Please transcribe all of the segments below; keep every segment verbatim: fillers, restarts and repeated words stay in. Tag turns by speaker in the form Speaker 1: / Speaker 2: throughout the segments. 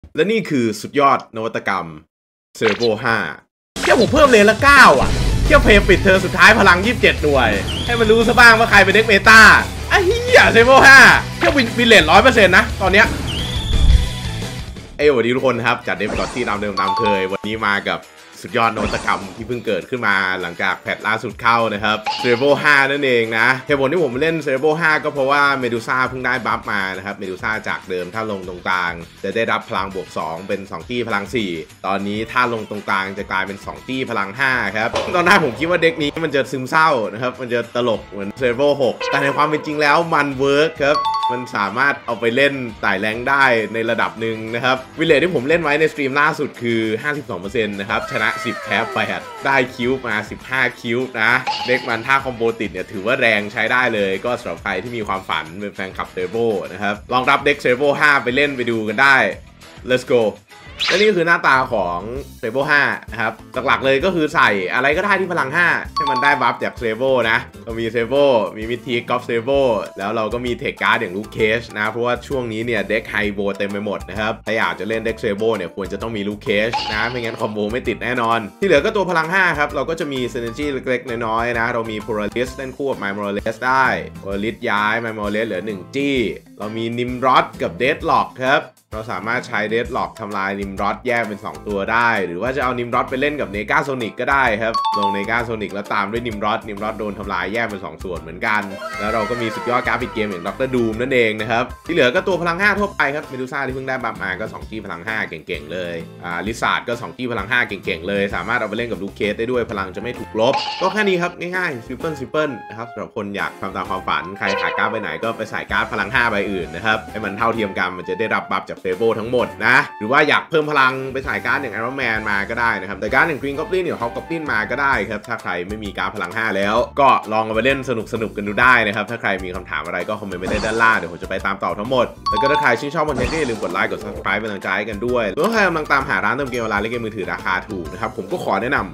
Speaker 1: และนี่คือสุดยอดนวัตกรรมเซอร์โบห้าเที่ยวผมเพิ่มเลนละเก้าอ่ะเที่ยวเพย์ปิดเธอสุดท้ายพลังยี่สิบเจ็ดหน่วยให้มันรู้ซะบ้างว่าใครเป็นเด็กเมตาไอ้เหี้ยเซอร์โบห้าเที่ยววินเลนร้อยเปอร์เซ็นต์นะตอนเนี้ยเอ้ยสวัสดีทุกคนครับจัดเดฟก่อนที่ตามเดิมตามเคยวันนี้มากับสุดยอดนวัตกรรมที่เพิ่งเกิดขึ้นมาหลังจากแพทล่าสุดเข้านะครับเซอร์โบห้านั่นเองนะเหตุผลที่ผมเล่นเซอร์โบห้าก็เพราะว่าเมดูซ่าเพิ่งได้บัฟมานะครับเมดูซ่าจากเดิมถ้าลงตรงกลางจะได้รับพลังบวกสองเป็นสองตี้พลังสี่ตอนนี้ถ้าลงตรงกลางจะกลายเป็นสองตี้พลังห้าครับตอนแรกผมคิดว่าเด็กนี้มันจะซึมเศร้านะครับมันจะตลกเหมือนเซอร์โบหกแต่ในความเป็นจริงแล้วมันเวิร์กครับมันสามารถเอาไปเล่นไต่แรงได้ในระดับหนึ่งนะครับวิลเลจที่ผมเล่นไว้ในสตรีมล่าสุดคือ ห้าสิบสองเปอร์เซ็นต์ นะครับชนะสิบแพ้แปดได้คิวมาสิบห้าคิวนะเด็กมันถ้าคอมโบติดเนี่ยถือว่าแรงใช้ได้เลยก็สำหรับใครที่มีความฝันเป็นแฟนคลับเซอร์โบนะครับลองรับเด็กเซอร์โบห้าไปเล่นไปดูกันได้ let's go และนี่คือหน้าตาของเซโบห้านะครับหลักๆเลยก็คือใส่อะไรก็ได้ที่พลังห้าให้มันได้บัฟจากเซโบนะเรามีเซโบมีมิทีกอล์ฟเซโบแล้วเราก็มีเทคการ์ดอย่างลูกเคชนะเพราะว่าช่วงนี้เนี่ยเด็กไฮโบเต็มไปหมดนะครับถ้าอยากจะเล่นเด็กเซโบเนี่ยควรจะต้องมีลูกเคชนะไม่งั้นคอมโบไม่ติดแน่นอนที่เหลือก็ตัวพลังห้าครับเราก็จะมีเซนจีเล็กๆน้อยๆนะเรามีโพลาริสเล่นคู่กับไมโมเลสได้โพลาริสย้ายไมโมเลสเหลือหนึ่งจี้เรามีนิมรอดกับเดดล็อกครับเราสามารถใช้เดดล็อกทำลายนิมรอดแยกเป็นสองตัวได้หรือว่าจะเอานิมรอดไปเล่นกับเนกาโซนิกก็ได้ครับลงเนกาโซนิกแล้วตามด้วยนิมรอดนิมรอดโดนทำลายแยกเป็นสองส่วนเหมือนกันแล้วเราก็มีสุดยอดการ์ดปิดเกมอย่างด็อกเตอร์ดูมนั่นเองนะครับที่เหลือก็ตัวพลังห้าทั่วไปครับเมดูซ่าที่เพิ่งได้บัฟมาก็สองที่พลังห้าเก่งๆเลยอ่าลิซาร์ดก็สองที่พลังห้าเก่งๆเลยสามารถเอาไปเล่นกับลูกเคสได้ด้วยพลังจะไม่ถูกลบก็แค่นี้ครับง่ายๆซิมเปิลซิมเปิลนะครับสำหรับคนอยากทำตามความฝันใครขายการ์ดไปไหนก็ไปใส่การ์ดพลังห้าใบอื่นนะครับให้มันเท่าเทียมกันมันจะได้รับบัฟจากเซโบทั้งหมดนะหรือว่าอยากเพิ่มพลังไปใส่การ์ดอย่างไอรอนแมนมาก็ได้นะครับแต่การ์ดอย่างกรีนก็อบลินเนี่ยเขาก็อบลินมาก็ได้ครับถ้าใครไม่มีการ์ดพลังห้าแล้วก็ลองเอาไปเล่นสนุกสนุกกันดูได้นะครับถ้าใครมีคำถามอะไรก็คอมเมนต์ไว้ได้ด้านล่างเดี๋ยวผมจะไปตามตอบทั้งหมดแล้วก็ถ้าใครชื่นชอบคอนเทนต์ก็อย่าลืมกดไลค์กด ซับสไครบ์ เป็นกำลังใจให้กันด้วยแล้วถ้าใครกำลังตามหาร้านเติมเกมออนไลน์และเกมมือถือราคาถูกนะครับผมก็ขอแนะนำ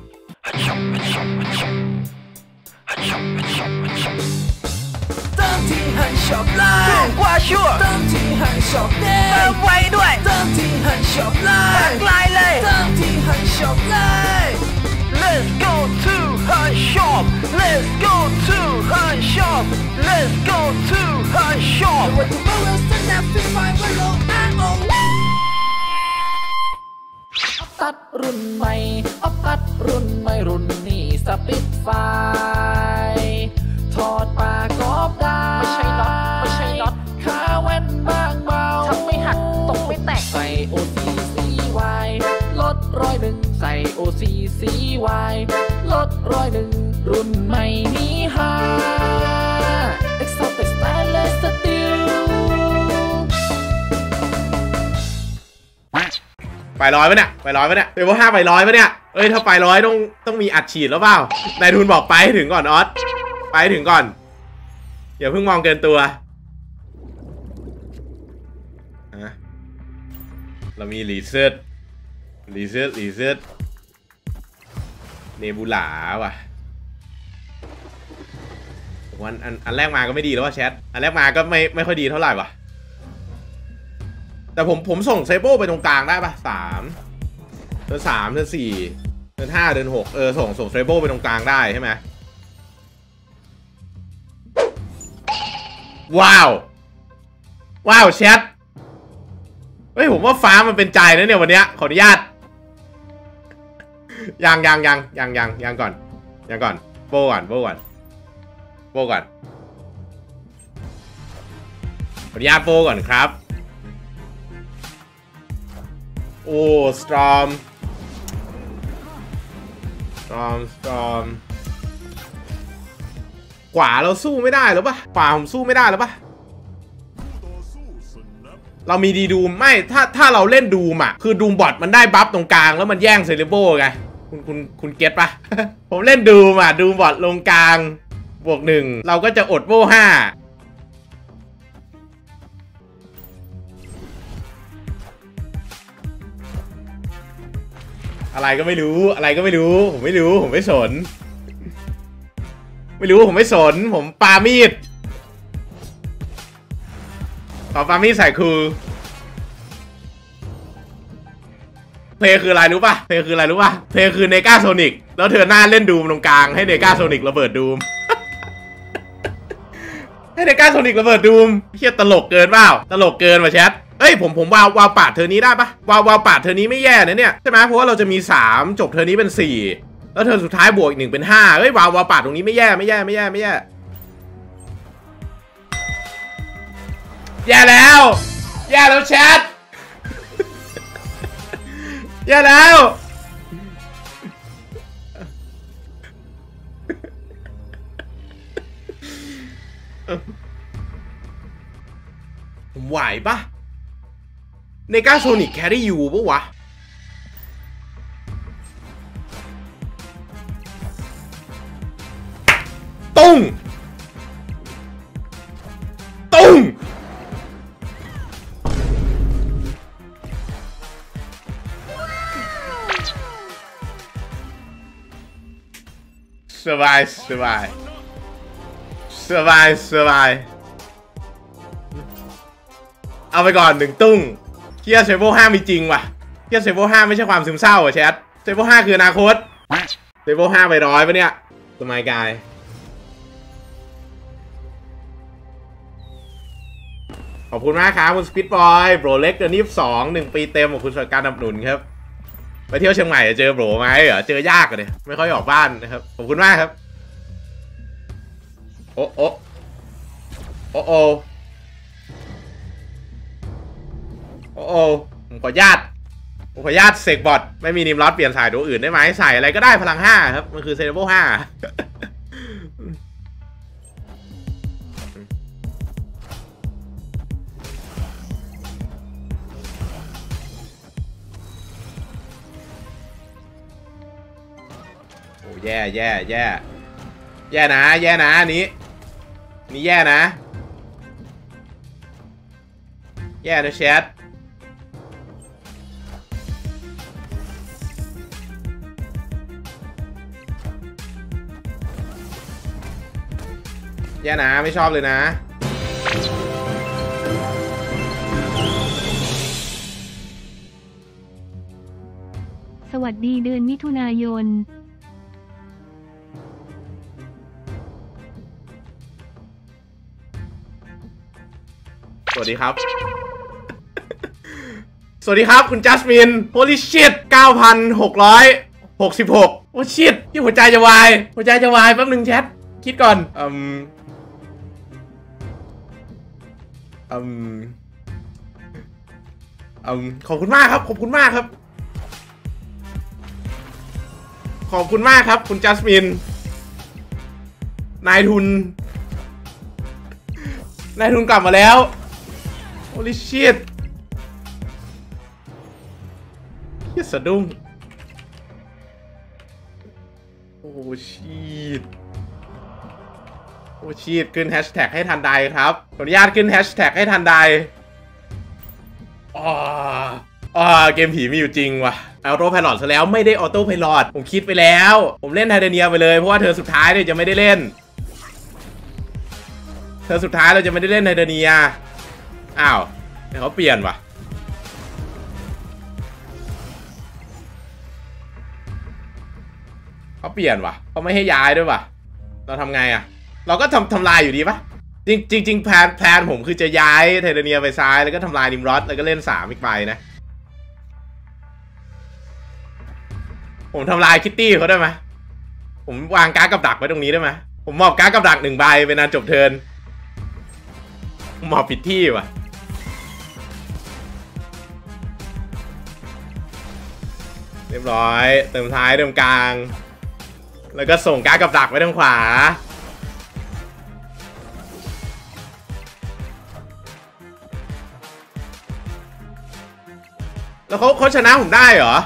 Speaker 2: เติมที่หันช็อปไลน์ถูกกว่าชัวร์เติมที่หันช็อปเด้งเติมไวด้วยเติมที่หันช็อปไลน์ไกลเลยเติมที่หันช็อปไลน์ Let's go to her shop Let's go to her shop Let's go to her shop วันที่เราสนับสนุนว่าโลกอ้างองตัดรุ่นใหม่อัพตัดรุ่นใหม่รุ่นนี้สปิดไฟถอดปากกอบได้ไม่ใช่น็อตไม่ใช่น็อตขาแว่นบางเบาทำไม่หักตกไม่แตกใส่ โอ ซี ซี วาย ลดร้อยหนึ่งใส่ โอ ซี ซี วาย ลดร้อยหนึ่งรุ่นใหม่นี้ฮา Exotic Stainless Steel
Speaker 1: ไปร้อยปะเนี่ยไปร้อยปะเนี่ยเดี๋ยวว่าห้าไปร้อยปะเนี่ยเอ้ยถ้าไปร้อยต้องต้องมีอัดฉีดแล้วเปล่านายทุนบอกไปถึงก่อนออสไปถึงก่อนอย่าเพิ่งมองเกินตัวเรามีรีเซ็ตรีเซ็ตรีเซ็ตเนบูล่าว่ะวันอันอันแรกมาก็ไม่ดีแล้วว่ะแชทอันแรกมาก็ไม่ไม่ค่อยดีเท่าไหร่ว่ะแต่ผมผมส่งเซโบไปตรงกลางได้ปะสามเดินสามเดินสี่เดินห้าเดินหกเออส่งส่งเซโบไปตรงกลางได้ใช่ไหมว้าวว้าวแชทเฮ้ยผมว่าฟ้ามันเป็นใจนะเนี่ยวันนี้ขออนุญาตยังยังยังยังยังยังก่อนยังก่อนโบก่อนโบก่อนโบก่อนขออนุญาตโบก่อนครับโอ้สตรอมสตรอมสตรอมขวาเราสู้ไม่ได้หรือปะขวาผมสู้ไม่ได้หรือปะเรามีดีดูมไม่ถ้าถ้าเราเล่นดูมอ่ะคือดูมบอทมันได้บัฟตรงกลางแล้วมันแย่งเซเลโบไงคุณคุณคุณเก็ตปะ ผมเล่นดูมอ่ะดูมบอทลงกลางบวกหนึ่งเราก็จะอดโบห้าอะไรก็ไม่รู้อะไรก็ไม่รู้ผมไม่รู้ผมไม่สนไม่รู้ผมไม่สนผมปามีดขอปามีดใส่คือเพลย์คืออะไรรู้ป่ะเพลย์คืออะไรรู้ป่ะเพลย์คือเนกาโซนิกแล้วเธอหน้าเล่นดูมตรงกลางให้เนกาโซนิกระเบิดดูม ให้เนกาโซนิกระเบิดดูมเฮียตลกเกินเปล่าตลกเกินว่ะแชทเอ้ยผมผมวาววาวปาดเธอนี้ได้ปะวาววาวปาดเธอนี้ไม่แย่นะเนี่ยใช่ไหมเพราะว่าเราจะมีสามจบเธอนี้เป็นสี่แล้วเธอสุดท้ายบวกอีกหนึ่งเป็นห้าเอ้ยวาววาวปาดตรงนี้ไม่แย่ไม่แย่ไม่แย่ไม่แย่แย่แล้วแย่แล้วแชทแย่แล้วผมไหวปะเนกาโซนิกแครี่ยูปะวะตุ้งตุ้งสบายสบายสบายสบายเอาไปก่อนหนึ่งตุ้งเทียเซเวลห้ามีจริงว่ะเทียเซเวลห้าไม่ใช่ความซึมเศร้าอ่ะแชทเซเวลห้าคืออนาคตเซเวลห้าไปร้อยปะเนี่ยสมัยกายขอบคุณมากครับคุณสปิดบอยโบรเล็กเดือนยี่สิบสองหนึ่งปีเต็มของคุณสำหรับการดำหนุนครับไปเที่ยวเชียงใหม่เจอโบรไหมเหรอเจอยากเลยไม่ค่อยออกบ้านนะครับขอบคุณมากครับโอ้โอ้โอ้โอ้โอ้โอ้ผมขอญาตผมขอญาตเสกบอทไม่มีนิมลอสเปลี่ยนสายตัวอื่นได้ไหมใส่อะไรก็ได้พลังห้าครับมันคือเซเลโบห้าโอ้แย่แย่แย่แย่นะแย่นะนี้นี่แย่นะแย่นะแชทแย่นะไม่ชอบเลยนะ
Speaker 3: สวัสดีเดือนมิถุนายน
Speaker 1: สวัสดีครับ สวัสดีครับคุณจัสมิน holy shit เก้าพันหกร้อยหกสิบหก โอ้ shit ที่หัวใจจะวายหัวใจจะวายแป๊บนึงแชทคิดก่อนอืมอืมอืมขอบคุณมากครับขอบคุณมากครับขอบคุณมากครับคุณจัสมินนายทุนนายทุนกลับมาแล้วholy shit เฮียสะดุ้งโอ้ชีตโอ้ชีตขึ้นแฮชแท็กให้ทันใดครับขออนุญาตขึ้นแฮชแท็กให้ทันใดอ๋ออ๋อเกมผีมีอยู่จริงว่ะออโต้ไพลอตซะแล้วไม่ได้ออโต้ไพลอตผมคิดไปแล้วผมเล่นไทเทเนียไปเลยเพราะว่าเธอสุดท้ายเนี่ยจะไม่ได้เล่นเธอสุดท้ายเราจะไม่ได้เล่นไทเทเนียอ้าวเขาเปลี่ยนว่ะเขาเปลี่ยนว่ะเขาไม่ให้ย้ายด้วยว่ะเราทำไงอ่ะเราก็ทำทำลายอยู่ดีปะจริงจริงจริงแพลนแพลนผมคือจะย้ายไทเทเนียไปซ้ายแล้วก็ทำลายนิมรอสแล้วก็เล่นสามอีกใบนะผมทำลายคิตตี้เขาได้ไหมผมวางการ์ดกับดักไว้ตรงนี้ได้ไหมผมมอบการ์ดกับดักหนึ่งใบเป็นอันจบเทิร์นมอบผิดที่ว่ะเรียบร้อยเติมท้ายเติมกลางแล้วก็ส่งการ์ดกับดักไว้ทางขวาแล้วเขาเขาชนะผมได้เหรอ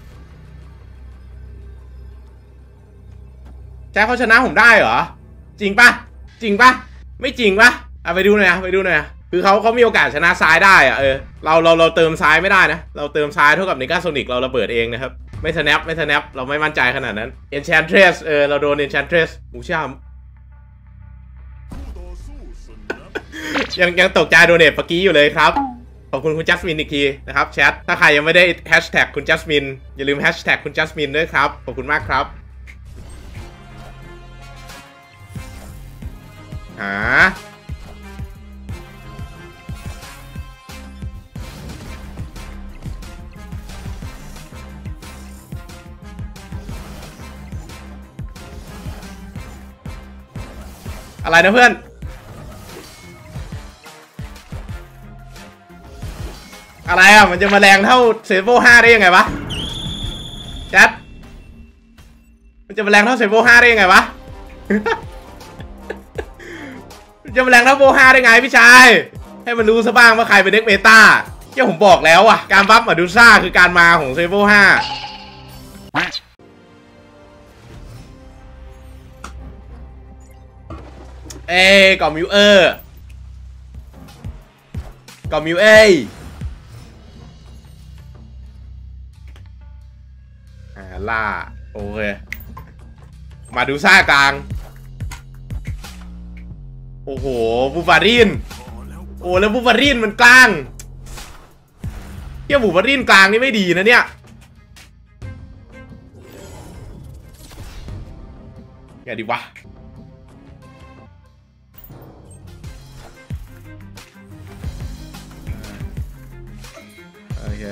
Speaker 1: แจ็คเขาชนะผมได้เหรอจริงปะจริงปะไม่จริงปะเอาไปดูหน่อยไปดูหน่อยคือเขาเขามีโอกาสชนะซ้ายได้อะเออเราเราเราเติมซ้ายไม่ได้นะเราเติมซ้ายเท่ากับเนกาโซนิกเราระเบิดเองนะครับไม่ snap ไม่ snap เราไม่มั่นใจขนาดนั้น enchantress เออเราโดน enchantress หมูช่ำยังยังตกใจโดเนทเมื่อกี้อยู่เลยครับขอบคุณคุณจัสมินอีกทีนะครับแชทถ้าใครยังไม่ได้แฮชแท็กคุณจัสมินอย่าลืมแฮชแท็กคุณจัสมินด้วยครับขอบคุณมากครับหาอะไรนะเพื่อนอะไรอ่ะมันจะมาแรงเท่าเซโฟห้าได้ยังไงวะแชทมันจะมาแรงเท่าเซโฟห้าได้ยังไงวะ มันจะมาแรงเท่าโฟห้าได้ไงพี่ชายให้มันรู้ซะบ้างว่าใครเป็นเด็กเมตาที่ผมบอกแล้วอ่ะการบัฟมาดูซ่าคือการมาของเซโฟห้าเอ้ก่อมิวเออร์ก่อมิวเออ่าล่าโอเคมาดูซ่ากลางโอ้โหบูฟารินโอ้แล้วบูฟารินมันกลางเที่ยบูฟารินกลางนี่ไม่ดีนะเนี่ยไงดีวะโอเค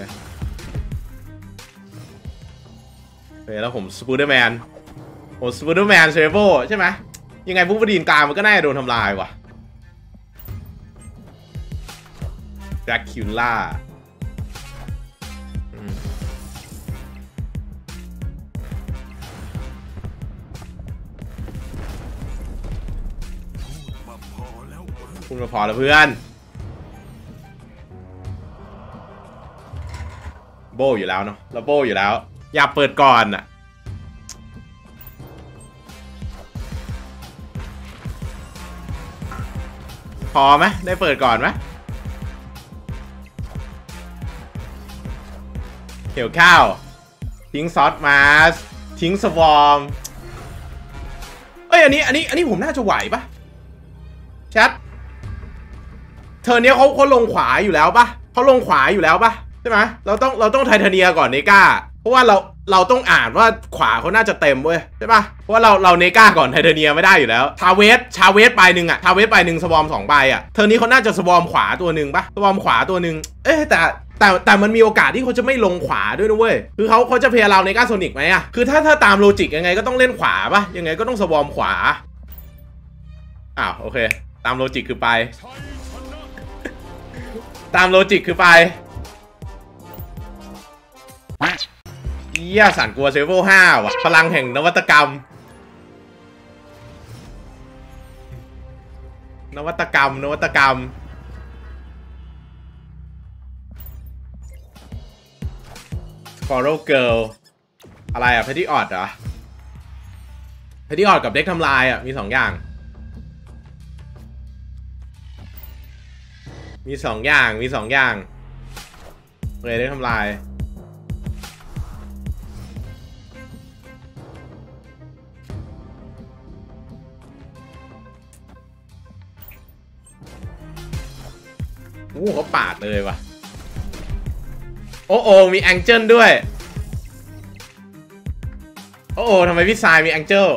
Speaker 1: เฮ้ยแล้วผมสปูเดอร์แมนโอ้สปูเดอร์แมนเซเวอร์ใช่ไหมยังไงบูฟารินกลางมันก็น่าจะโดนทำลายว่ะแจ็คคิวล่าคุณมาพอแล้วเพื่อนโบอยู่แล้วเนาะเราโบอยู่แล้วอย่าเปิดก่อนอ่ะพอไหมได้เปิดก่อนไหมเกี่ยวข้าวทิ้งซอสมาสทิ้งสวอมเอ้ยอันนี้อันนี้อันนี้ผมน่าจะไหวปะแชทเธอเนี้ยเขาเขาลงขวาอยู่แล้วปะเขาลงขวาอยู่แล้วปะใช่ไหมเราต้องเราต้องไทเทเนียก่อนเนก้าเพราะว่าเราเราต้องอ่านว่าขวาเขาน่าจะเต็มเว้ยใช่ปะเพราะว่าเราเราเนก้าก่อนไทเทเนียไม่ได้อยู่แล้วทาเวสชาเวสไปหนึ่งอะทาเวสไปหนึ่งสวอมสองใบอะเธอนี้เขาน่าจะสวอมขวาตัวหนึ่งปะสวอมขวาตัวหนึ่งเอ๊ะแต่แต่แต่มันมีโอกาสที่เขาจะไม่ลงขวาด้วยนะเว้ยคือเขาเขาจะเพลย์เราเนก้าโซนิกไหมอะคือถ้าถ้าตามโลจิกยังไงก็ต้องเล่นขวาปะยังไงก็ต้องสวอมขวาอ้าวโอเคตามโลจิกคือไปตามโลจิกคือไปเยี่ยสันกลัวเซเวอร์ห้าว่ะพลังแห่งนวัตกรรมนวัตกรรมนวัตกรรมฟอร์โรเกิร์ลอะไรอ่ะเพดดี้ออดเหรอเพดดี้ออดกับเด็กทำลายอ่ะมีสองอย่างมีสองอย่างมีสองอย่างเลยได้ทำลายโอ้เขาปาดเลยว่ะโอ้โอมีแองเจิลด้วยโอ้โอทำไมพี่ทรายมีแองเจิล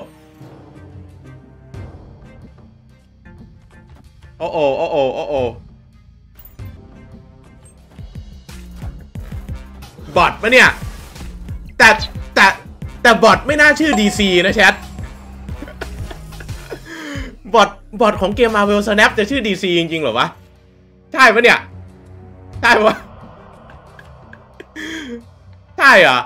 Speaker 1: โอ้โอโอ้โอโอ้โอบอทปะเนี่ยแต่แต่แต่บอทไม่น่าชื่อ ดี ซี นะแชทบอทบอทของเกม Marvel Snap จะชื่อ ดี ซี จริงๆเหรอวะใช่ปะเนี่ยใช่ปะใช่เหรอ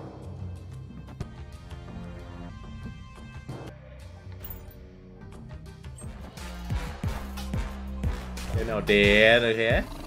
Speaker 1: เดนเอาเดนโอเค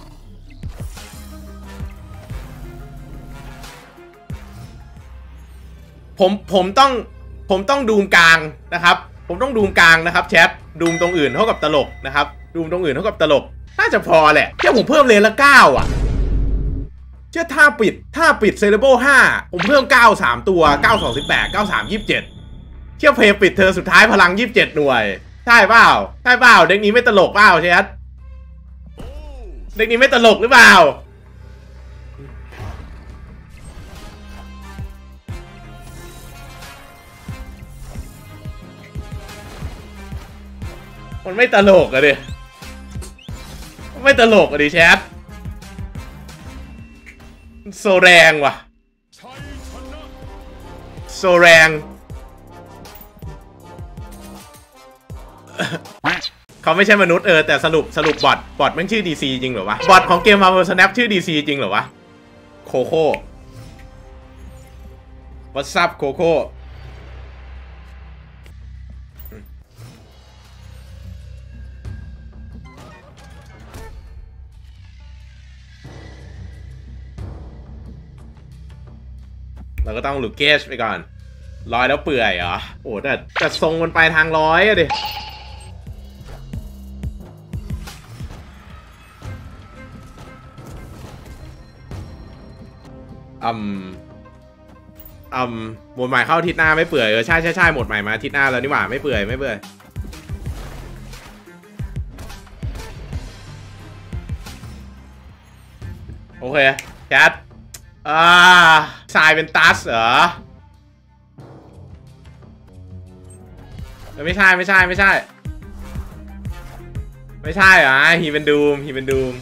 Speaker 1: ผมผมต้องผมต้องดูมกลางนะครับผมต้องดูมกลางนะครับแชทดูมตรงอื่นเท่ากับตลกนะครับดูมตรงอื่นเท่ากับตลกน่าจะพอแหละแค่ผมเพิ่มเลนละเก้าอ่ะเชื่อท่าปิดท่าปิดเซเลโบห้าผมเพิ่มเก้าสามตัวเก้าสองสิบแปดเก้าสามยี่สิบเจ็ดเชื่อเพย์ปิดเธอสุดท้ายพลังยี่สิบเจ็ดหน่วยใช่เปล่าใช่เปล่าเด็กนี้ไม่ตลกเปล่าแชทเด็กนี้ไม่ตลกหรือเปล่ามันไม่ตลกอะดิไม่ตลกอะดิแชทโซแรงว่ะโซแรงเขาไม่ใช่มนุษย์เออแต่สรุปสรุปบอทบอทมันชื่อ ดี ซี จริงเหรอวะบอทของเกม Marvel Snap ชื่อ ดี ซี จริงเหรอวะโคโค่ What's up โคโค่เราก็ต้องลูกเกจไปก่อนร้อยแล้วเปื่อยเหรอโอ้แต่แต่ทรงมันไปทางร้อยอะดิอืมอืมหมดใหม่เข้าอาทิตย์หน้าไม่เปื่อยเออใช่ใช่ใช่หมดใหม่มาอาทิตย์หน้าแล้วนี่หว่าไม่เปื่อยไม่เปื่อยโอเคแคทอ่าทรายเป็นตัสเหรอไม่ใช่ไม่ใช่ไม่ใช่ไม่ใช่เหรอฮีเป็นดูมฮีเป็นดูม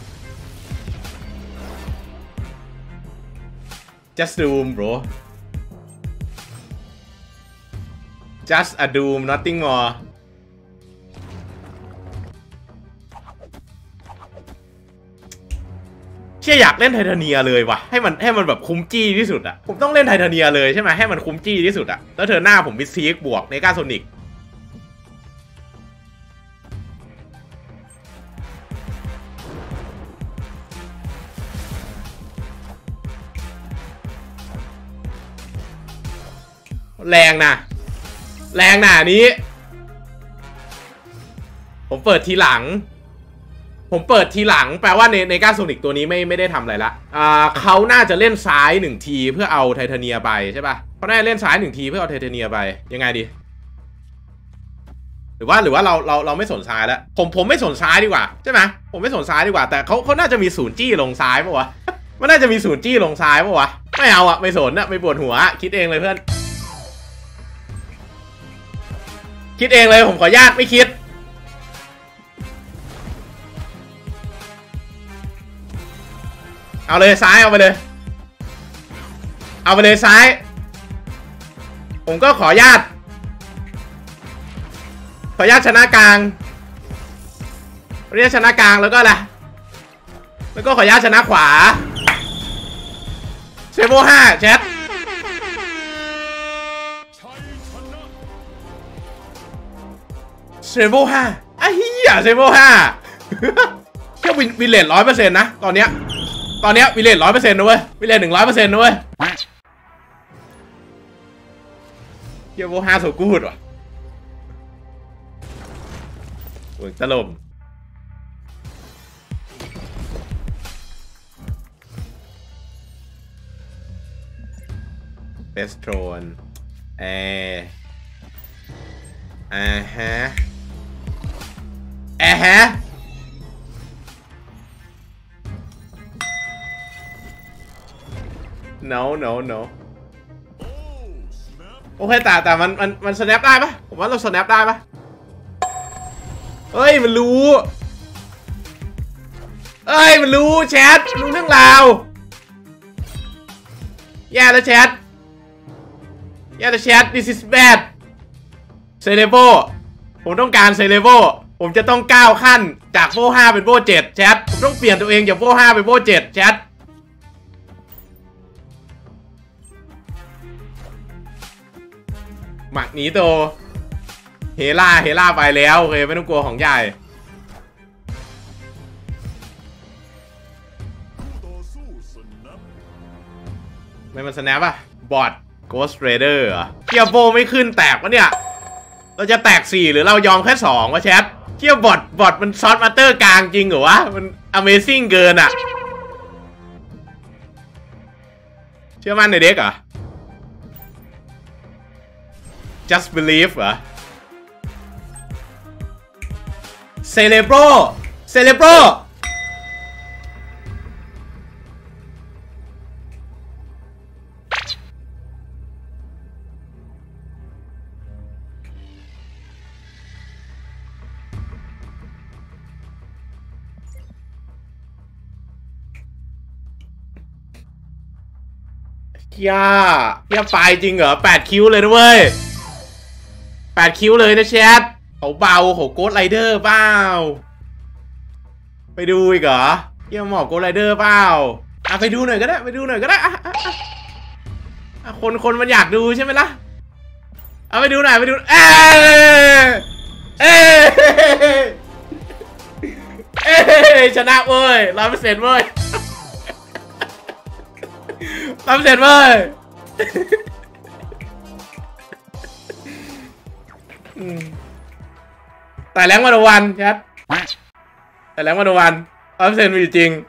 Speaker 1: just doom bro just a doom nothing moreเชี่ยอยากเล่นไทเทเนียเลยว่ะให้มันให้มันแบบคุ้มจี้ที่สุดอะผมต้องเล่นไทเทเนียเลยใช่ไหมให้มันคุ้มจี้ที่สุดอะแล้วเธอหน้าผมบิสซีกบวกในก้าโซนิกแรงนะแรงนะนี้ผมเปิดทีหลังผมเปิดทีหลังแปลว่าในในก้าโซนิกตัวนี้ไม่ไม่ได้ทำอะไรละอ่าเขาน่าจะเล่นซ้ายหนึ่งทีเพื่อเอาไทเทเนียไปใช่ป่ะเขาน่าจะเล่นซ้ายหนึ่งทีเพื่อเอาไทเทเนียไปยังไงดีหรือว่าหรือว่าเราเราเราไม่สนซ้ายแล้วผมผมไม่สนซ้ายดีกว่าใช่ไหมผมไม่สนซ้ายดีกว่าแต่เขาเขาน่าจะมีศูนย์จี้ลงซ้ายป่ะวะมันน่าจะมีศูนย์จี้ลงซ้ายป่ะวะไม่เอาอะไม่สนอะไม่ปวดหัวคิดเองเลยเพื่อนคิดเองเลยผมขออนุญาตไม่คิดเอาเลยซ้ายเอาไปเลยเอาไปเลยซ้ายผมก็ขออนุญาตขออนุญาตชนะกลางขออนุญาตชนะกลางแล้วก็อะไรแล้วก็ขออนุญาตชนะขวาเซโบห้าแชทเซโบห้าไอ้เหี้ยเซโบห้าแค่วินเลทร้อยเปอร์เซ็นต์นะตอนเนี้ยตอนเนี้ยวิเลทร้อยเปอร์เซ็นต์นะเว้ยวิเลทหนึ่งร้อยเปอร์เซ็นต์นะเว้ยเฮียโวห้าโซกูดว่ะโอ้ยตลมเบสโทนเออ่าฮะอ่าฮะno no no โอเคแต่แต่มันมันมัน snap ได้ปะผมว่าเรา snap ได้ปะเฮ้ยมันรู้เฮ้ยมันรู้แชทรู้เรื่องราวแย่แล้วแชทแย่แล้วแชท this is bad เซเลโบผมต้องการเซเลโบผมจะต้องก้าวขั้นจากโบห้าเป็นโบเจ็ดแชทผมต้องเปลี่ยนตัวเองจากโบห้าเป็นโบเจ็ดแชทหมักหนีโตเฮล่าเฮล่าไปแล้วโอเคไม่ต้องกลัวของใหญ่ไม่มันสแนปอะบอทโกสต์เรเดอร์เหรอเกียร์โบไม่ขึ้นแตกวะเนี่ยเราจะแตกสี่หรือเรายอมแค่สองวะแชทเกียร์บอทบอทมันซอสมาสเตอร์กลางจริงเหรอวะมัน Amazing เกินอะเชื่อมั่นในเด็กเหรอjust believe เหรอ Cerebro Cerebro ย่าย่าไปจริงเหรอแปดคิวเลยนะเว้ยแปดคิวเลยนะแชทเขาเบาเขาโกดไรเดอร์เปล่าไปดูอีกเหรอเยี่ยมหมอบโกดไรเดอร์เปล่าอ่ะไปดูหน่อยก็ได้ไปดูหน่อยก็ได้อ่ะอ่ะอ่ะคนคนมันอยากดูใช่ไหมล่ะเอาไปดูหน่อยไปดูเออเออเอชนะเว้ยร้อยเปอร์เซ็นต์เว้ยร้อยเปอร์เซ็นต์เว้ยแต่แรงวันวันครับแต่แรงวันวันร้อยเปอร์เซ็นต์มีจริง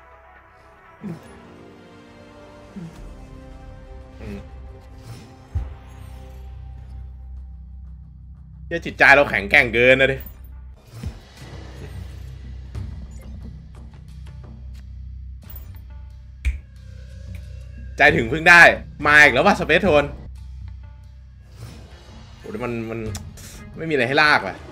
Speaker 1: เจ้าจิตใจเราแข็งแกร่งเกินนะดิใจถึงพึ่งได้มาอีกแล้วว่าสเปซโทนโอ้ยมันมันไม่มีอะไรให้ลากว่ะ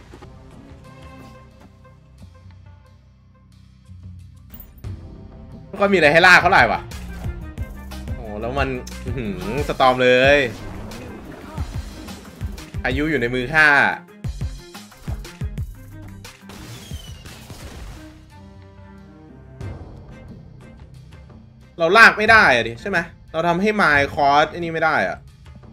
Speaker 1: ไม่ค่อยมีอะไรให้ลากเท่าไหร่ว่ะโอ้แล้วมันสตอมเลยอายุอยู่ในมือข้าเราลากไม่ได้อะดิใช่ไหมเราทำให้ไมล์คอร์สไอ้นี่ไม่ได้อะ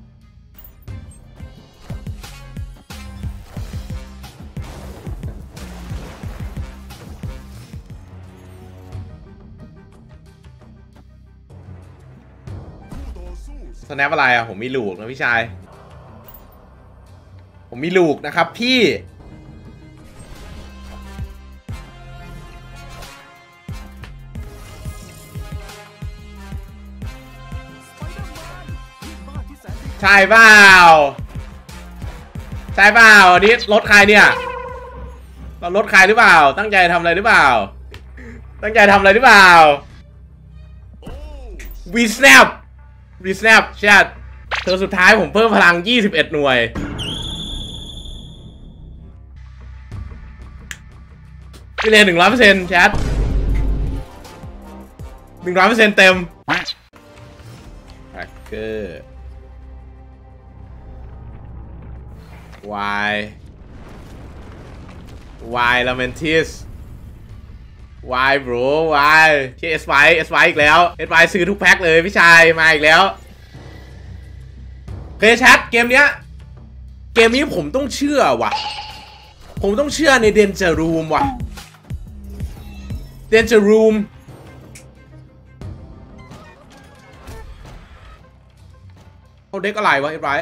Speaker 1: สแนปอะไรอะผมมีลูกนะพี่ชายผมมีลูกนะครับพี่ใช่เปล่าใช่เปล่าอันนี้รถใครเนี่ยเรารถใครหรือเปล่าตั้งใจทำอะไรหรือเปล่าตั้งใจทำอะไรหรือเปล่า วี สแนป วี สแนป แชทเธอสุดท้ายผมเพิ่มพลังยี่สิบเอ็ดหน่วยพี่เลนหนึ่งร้อยเปอร์เซ็นต์แชทหนึ่งร้อยเปอร์เซ็นต์เต็มแฮกเกอร์ Y Y Lamentis Y bro Y ที่ เอส ไว เอส ไว อีกแล้ว เอส ไว ซื้อทุกแพ็คเลยพี่ชายมาอีกแล้วเคแชทเกมเนี้ยเกมนี้ผมต้องเชื่อว่ะผมต้องเชื่อในเดนเจอรูมว่ะเดนเจอรูมเขาเด็กอะไรวะไอ้ไร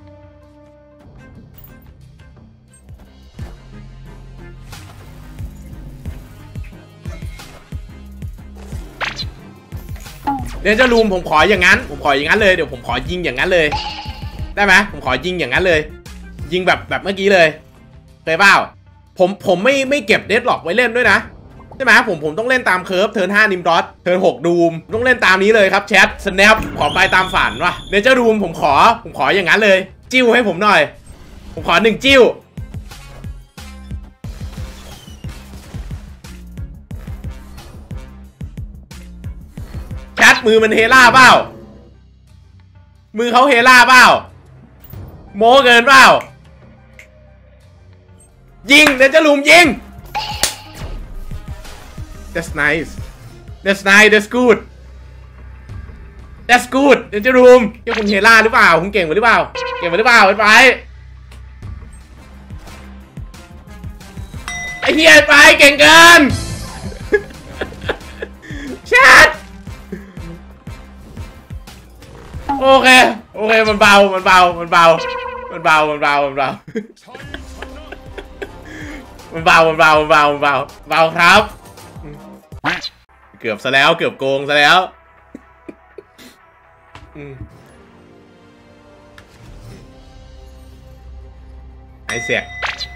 Speaker 1: เดนเจอรูมผมขออย่างนั้นผมขออย่างนั้นเลยเดี๋ยวผมขอยิงอย่างนั้นเลยได้ไหมผมขอยิงอย่างนั้นเลยยิงแบบแบบเมื่อกี้เลยเคยเปล่าผมผมไม่ไม่เก็บเดดล็อกไว้เล่นด้วยนะใช่ไหมผมผมต้องเล่นตามเคิร์ฟเทิร์นห้านิมดอสเทิร์นหกดูมต้องเล่นตามนี้เลยครับแชทสแนปขอไปตามฝันว่ะเนเจอร์ดูมผมขอผมขออย่างนั้นเลยจิ้วให้ผมหน่อยผมขอหนึ่งจิ้วแชทมือมันเฮล่าเปล่ามือเขาเฮล่าเปล่าโม้เกินเปล่ายิงเนเจอร์รูมยิง That's nice That's nice That's good That's good เนเจอร์รูมที่คุณเฮล่าหรือเปล่าคุณเก่งหรือเปล่าเก่งหรือเปล่าไปไปไอ้เฮียไปเก่งเกินแชทโอเคโอเคมันเบามันเบามันเบามันเบามันเบามันเบามันเบามันเบามันเบามันเบาเบาครับเกือบซะแล้วเกือบโกงซะแล้วไอเสียก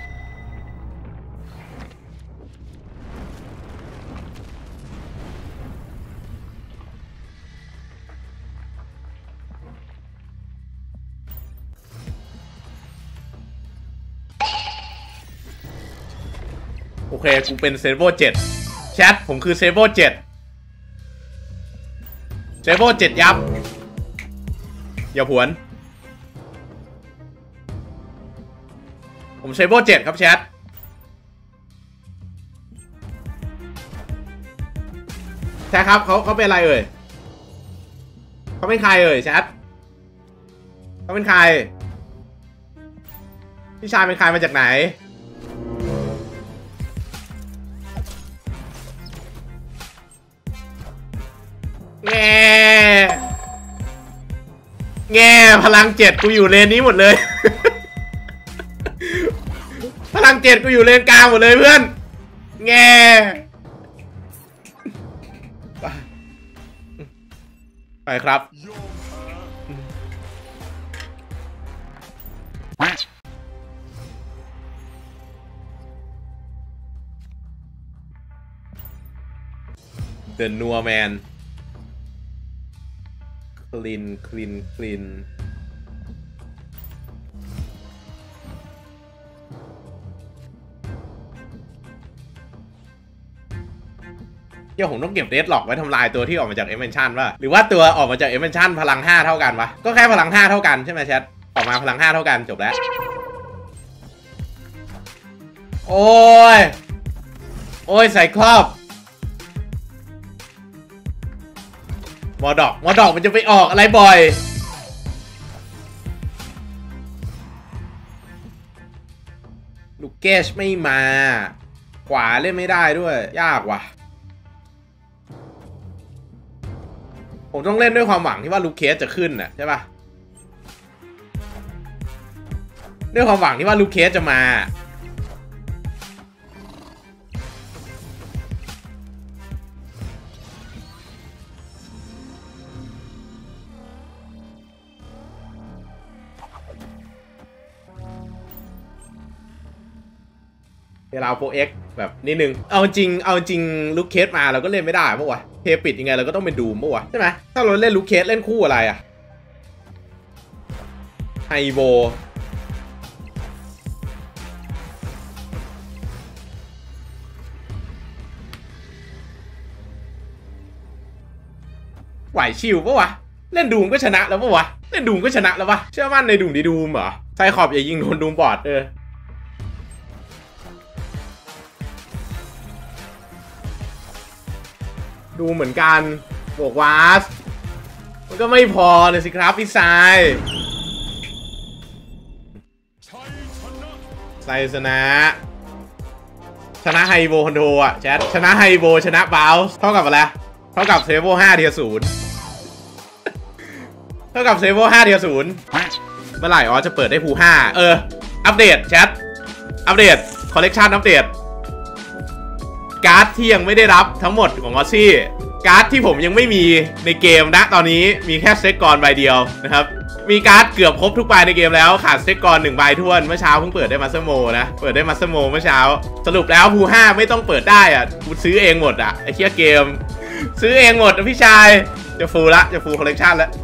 Speaker 1: โอเคกูเป็นเซเวอร์เจ็ดแชทผมคือเซเวอร์เจ็ดเซเวอร์เจ็ดยับอย่าผวนผมใช้โบเจ็ดครับแชทใช่ครับเขาเขาเป็นอะไรเอ่ยเขาเป็นใครเอ่ยแชทเขาเป็นใครพี่ชายเป็นใครมาจากไหนแง่แง่พลังเจ็ดกูอยู่เลนนี้หมดเลย พลังเจ็ดกูอยู่เลนกลางหมดเลยเพื่อนแง่ไปครับเดินนัวแมนคลีนคลีนคลีนเดี๋ยวผมต้องเก็บเดดล็อกไว้ทำลายตัวที่ออกมาจากเอเมนชั่นป่ะหรือว่าตัวออกมาจากเอเมนชั่นพลังห้าเท่ากันวะก็แค่พลังห้าเท่ากันใช่ไหมแชทออกมาพลังห้าเท่ากันจบแล้วโอ้ยโอ้ยใส่ครอบมอดอกมอดอกมันจะไปออกอะไรบ่อยลูกเกชไม่มาขวาเล่นไม่ได้ด้วยยากว่ะผมต้องเล่นด้วยความหวังที่ว่าลูกเคสจะขึ้นน่ะใช่ปะด้วยความหวังที่ว่าลูกเคสจะมาเวลาโปรเอ็กแบบนิดนึงเอาจริงเอาจริงลูกเคสมาเราก็เล่นไม่ได้ปะวะเพย์ปิดยังไงเราก็ต้องเป็นดูมปะวะใช่ไหมถ้าเราเล่นลูกเคสเล่นคู่อะไรอะไฮโบไหวชิวปะวะเล่นดูมก็ชนะแล้วปะวะเล่นดูมก็ชนะแล้วปะเชื่อมั่นในดูมดีดูมเหรอไซคอบอย่ายิงโดนดูมบอดเออดูเหมือนกันบวกวาสมันก็ไม่พอเลยสิครับพี่ชายไซชนะชนะไฮโบคอนโดอ่ะแชทชนะไฮโบชนะบาวส์เท่ากับอะไรเท่ากับเซเวอร์ห้าเทียร์ศูนย์เท่ากับเซเวอร์ห้าเทียร์ศูนย์เมื่อไหร่อ๋อจะเปิดได้ภูห้าเอออัปเดตแชทอัปเดตคอลเลกชันอัปเดตการ์ดที่ยังไม่ได้รับทั้งหมดของออซซี่การ์ดที่ผมยังไม่มีในเกมนะตอนนี้มีแค่สเต็กกรใบเดียวนะครับมีการ์ดเกือบครบทุกใบในเกมแล้วขาดสเต็กกรหนึ่งใบท้วนเมื่อเช้าเพิ่งเปิดได้มาสเตอร์โมนะเปิดได้มาสเตอร์โมเมื่อเช้าสรุปแล้วภูห้าไม่ต้องเปิดได้อ่ะกูซื้อเองหมดอ่ะไอ้เชี่ยเกมซื้อเองหมดพี่ชายจะฟูลละจะฟูลคอลเลกชันแล้ว